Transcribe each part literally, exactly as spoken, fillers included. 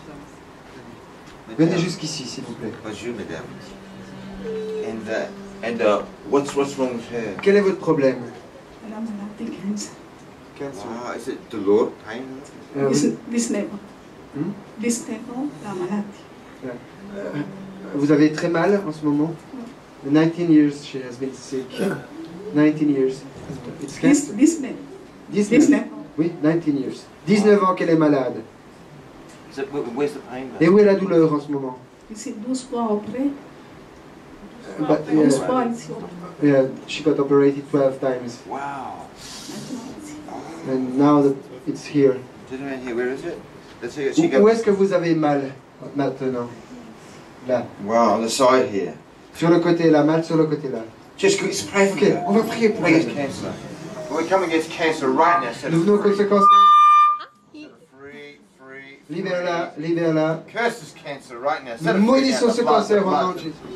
Venez jusqu'ici, s'il vous plaît. Bonjour, madame. And, uh, and uh, what's, what's wrong with her? Quel est votre problème? Elle a maladie cancer. Cancer. Ah, is it the Lord pain? Euh, This, vous, this level. Hmm? This level, la maladie. euh, vous avez très mal en ce moment? nineteen years she has been sick. nineteen years. It's This, cancer. this level. This dix-neuf. level. Oui, nineteen years. dix-neuf ans qu'elle est malade. Is it, where's the pain? Et où est la douleur en ce moment? Ici, douze fois après. But, douze yeah, fois ici. yeah, she got operated twelve times. Wow. Maintenant ici. And now that it's here. Gentleman here, where is it? Let's see. She Où, où got, est-ce que vous avez mal maintenant? Là. wow, on the side here. Sur le côté là, mal sur le côté là. Just let's pray for Ok, her. on va prier pour Pray against elle. cancer. Well, we come against cancer right now. Set Nous her venons aux free. conséquences. Free, free, Libère-la, free. libère-la. Curse this cancer right now. Set Nous her free now. maudissons The ce blood, cancer the au nom blood. de Jésus.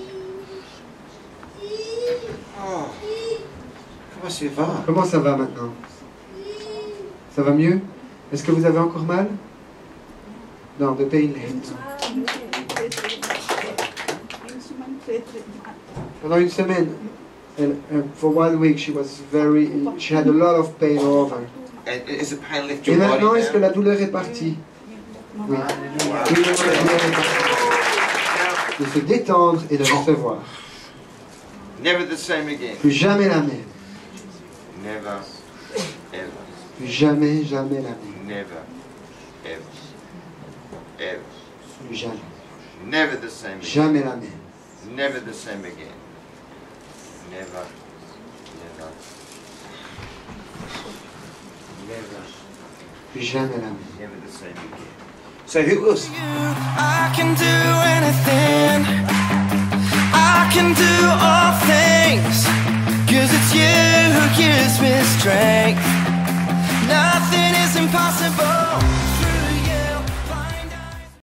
Oh. Comment ça va? Comment ça va maintenant? Ça va mieux? Est-ce que vous avez encore mal? Non, the pain left. Pendant une semaine, and, and for one week, she was very, she had a lot of pain all over. And is the pain left Et your body maintenant, est-ce que now? la douleur est partie? Oui. Oui, maintenant, la douleur est partie. De se détendre et de recevoir. Never the same again. Plus jamais la même. Never, ever, Plus jamais, jamais la même. never, ever, ever. Plus jamais. Never the same again. Jamais la même. Never the same again. Never, never, never, Plus jamais la même. never the same again. So who else? I can do anything, I can do all things, 'cause it's you who gives me strength.